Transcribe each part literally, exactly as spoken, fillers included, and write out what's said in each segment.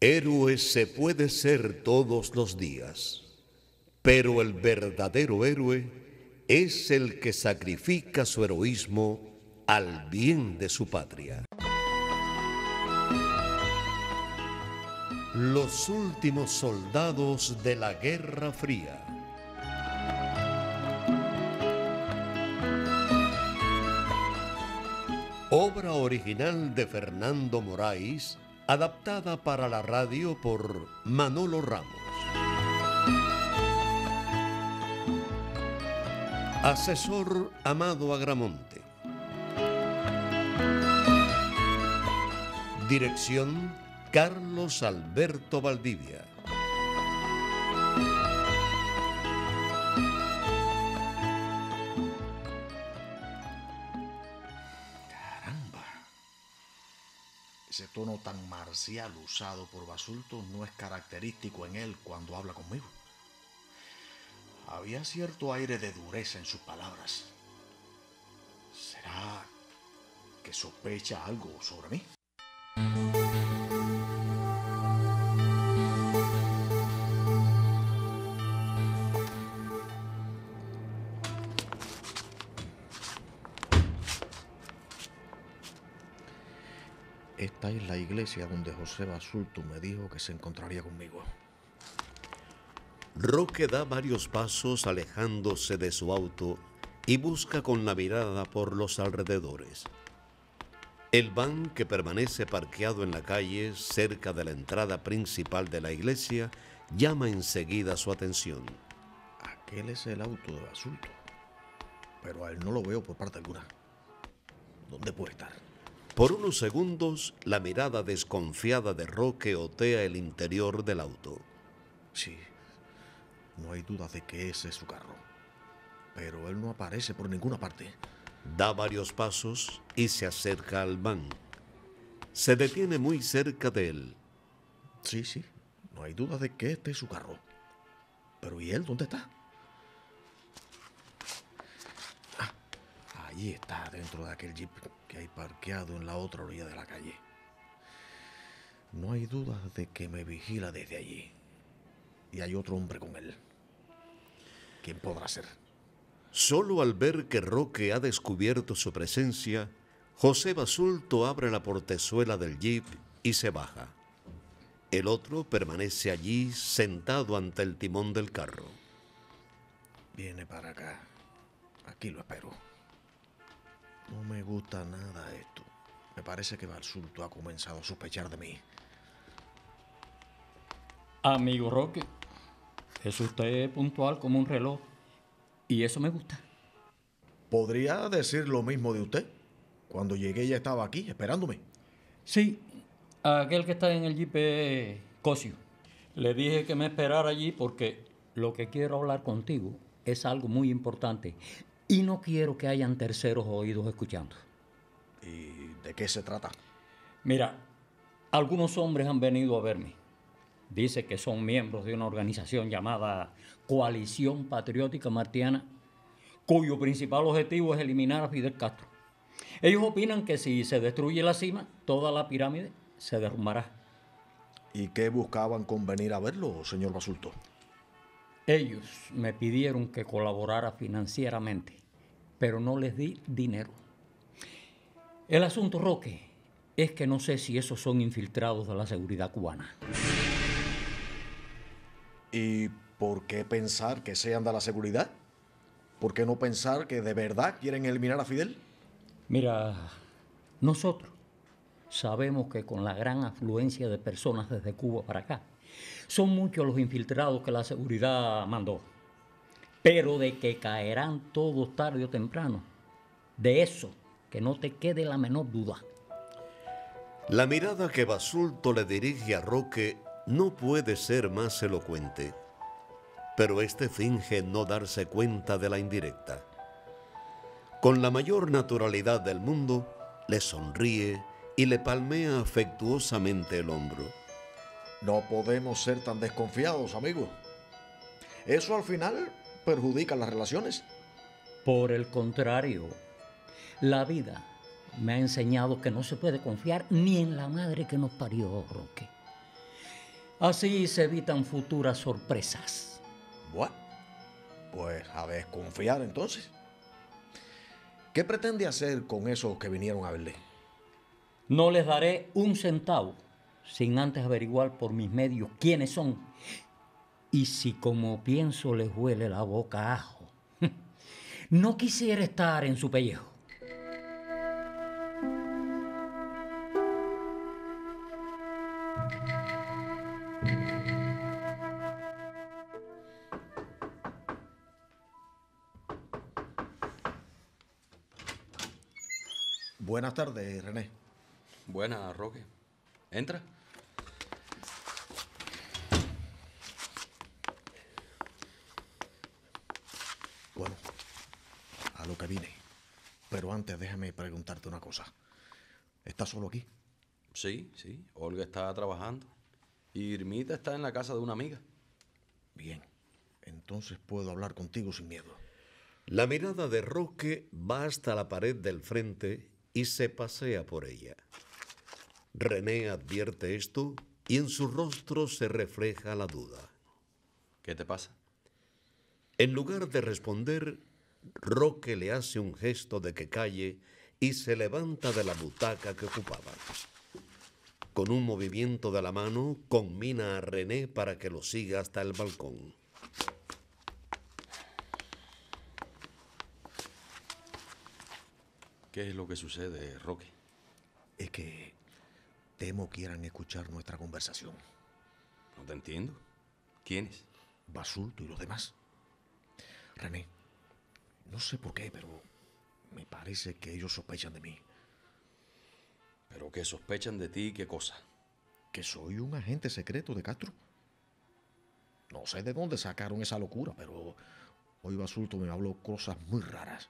Héroe se puede ser todos los días, pero el verdadero héroe es el que sacrifica su heroísmo al bien de su patria. Los últimos soldados de la Guerra Fría. Obra original de Fernando Moraes, adaptada para la radio por Manolo Ramos. Asesor Amado Agramonte. Dirección Carlos Alberto Valdivia. Ese tono tan marcial usado por Basulto no es característico en él cuando habla conmigo. Había cierto aire de dureza en sus palabras. ¿Será que sospecha algo sobre mí? Esta es la iglesia donde José Basulto me dijo que se encontraría conmigo. Roque da varios pasos alejándose de su auto y busca con la mirada por los alrededores. El van que permanece parqueado en la calle cerca de la entrada principal de la iglesia llama enseguida su atención. Aquel es el auto de Basulto, pero a él no lo veo por parte alguna. ¿Dónde puede estar? Por unos segundos, la mirada desconfiada de Roque otea el interior del auto. Sí, no hay duda de que ese es su carro, pero él no aparece por ninguna parte. Da varios pasos y se acerca al van. Se detiene muy cerca de él. Sí, sí, no hay duda de que este es su carro. Pero ¿y él dónde está? Ah, allí está, dentro de aquel jeep que hay parqueado en la otra orilla de la calle. No hay duda de que me vigila desde allí. Y hay otro hombre con él. ¿Quién podrá ser? Solo al ver que Roque ha descubierto su presencia, José Basulto abre la portezuela del jeep y se baja. El otro permanece allí sentado ante el timón del carro. Viene para acá. Aquí lo espero. No me gusta nada esto. Me parece que Basulto ha comenzado a sospechar de mí. Amigo Roque, es usted puntual como un reloj. Y eso me gusta. ¿Podría decir lo mismo de usted? Cuando llegué ya estaba aquí, esperándome. Sí, aquel que está en el jeep es Cosio. Le dije que me esperara allí porque lo que quiero hablar contigo es algo muy importante. Y no quiero que hayan terceros oídos escuchando. ¿Y de qué se trata? Mira, algunos hombres han venido a verme. Dice que son miembros de una organización llamada Coalición Patriótica Martiana, cuyo principal objetivo es eliminar a Fidel Castro. Ellos opinan que si se destruye la cima, toda la pirámide se derrumbará. ¿Y qué buscaban con venir a verlo, señor Basulto? Ellos me pidieron que colaborara financieramente, pero no les di dinero. El asunto, Roque, es que no sé si esos son infiltrados de la seguridad cubana. ¿Y por qué pensar que sean de la seguridad? ¿Por qué no pensar que de verdad quieren eliminar a Fidel? Mira, nosotros sabemos que con la gran afluencia de personas desde Cuba para acá, son muchos los infiltrados que la seguridad mandó. Pero de que caerán todos tarde o temprano, de eso que no te quede la menor duda. La mirada que Basulto le dirige a Roque no puede ser más elocuente, pero este finge no darse cuenta de la indirecta. Con la mayor naturalidad del mundo, le sonríe y le palmea afectuosamente el hombro. No podemos ser tan desconfiados, amigo. Eso al final perjudica las relaciones. Por el contrario, la vida me ha enseñado que no se puede confiar ni en la madre que nos parió, Roque. Así se evitan futuras sorpresas. Bueno, pues a desconfiar entonces. ¿Qué pretende hacer con esos que vinieron a verle? No les daré un centavo sin antes averiguar por mis medios quiénes son. Y si como pienso les huele la boca a ajo, no quisiera estar en su pellejo. Buenas tardes, René. Buenas, Roque. Entra. Bueno, a lo que vine. Pero antes déjame preguntarte una cosa. ¿Estás solo aquí? Sí, sí. Olga está trabajando. Y Irmita está en la casa de una amiga. Bien. Entonces puedo hablar contigo sin miedo. La mirada de Roque va hasta la pared del frente y se pasea por ella. René advierte esto y en su rostro se refleja la duda. ¿Qué te pasa? En lugar de responder, Roque le hace un gesto de que calle y se levanta de la butaca que ocupaba. Con un movimiento de la mano, conmina a René para que lo siga hasta el balcón. ¿Qué es lo que sucede, Roque? Es que temo quieran escuchar nuestra conversación. No te entiendo. ¿Quiénes? Basulto y los demás. René, no sé por qué, pero me parece que ellos sospechan de mí. ¿Pero qué sospechan de ti? ¿Qué cosa? Que soy un agente secreto de Castro. No sé de dónde sacaron esa locura, pero hoy Basulto me habló cosas muy raras.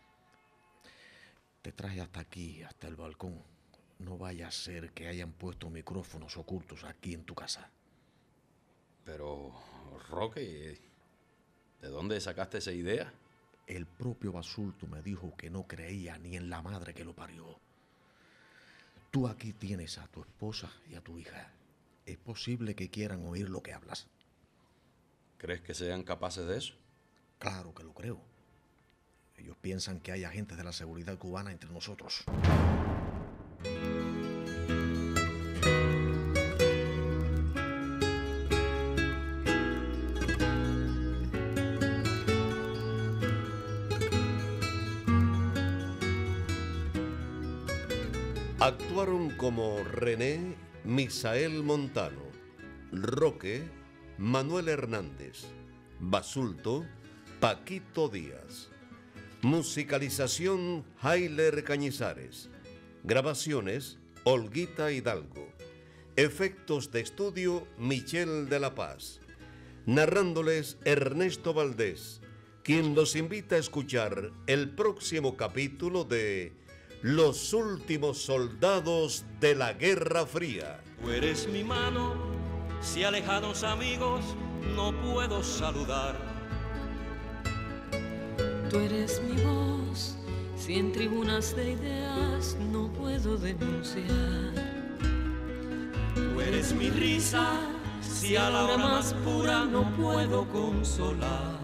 Te traje hasta aquí, hasta el balcón. No vaya a ser que hayan puesto micrófonos ocultos aquí en tu casa. Pero, Roque, ¿de dónde sacaste esa idea? El propio Basulto me dijo que no creía ni en la madre que lo parió. Tú aquí tienes a tu esposa y a tu hija. Es posible que quieran oír lo que hablas. ¿Crees que sean capaces de eso? Claro que lo creo. Ellos piensan que hay agentes de la seguridad cubana entre nosotros. Actuaron como René, Misael Montano, Roque, Manuel Hernández, Basulto, Paquito Díaz. Musicalización, Jailer Cañizares. Grabaciones, Olguita Hidalgo. Efectos de estudio, Michel de la Paz. Narrándoles, Ernesto Valdés, quien los invita a escuchar el próximo capítulo de Los últimos soldados de la Guerra Fría. Tú eres mi mano, si a lejanos amigos no puedo saludar. Tú eres mi voz, si en tribunas de ideas no puedo denunciar. Tú eres mi risa, si a la hora más pura no puedo consolar.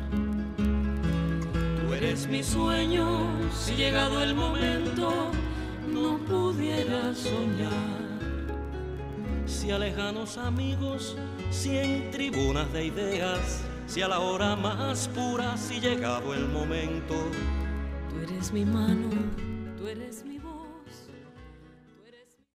Tú eres mi sueño, si llegado el momento no pudiera soñar. Si a lejanos amigos, si en tribunas de ideas, si a la hora más pura, si llegado el momento. Tú eres mi mano, tú eres mi voz.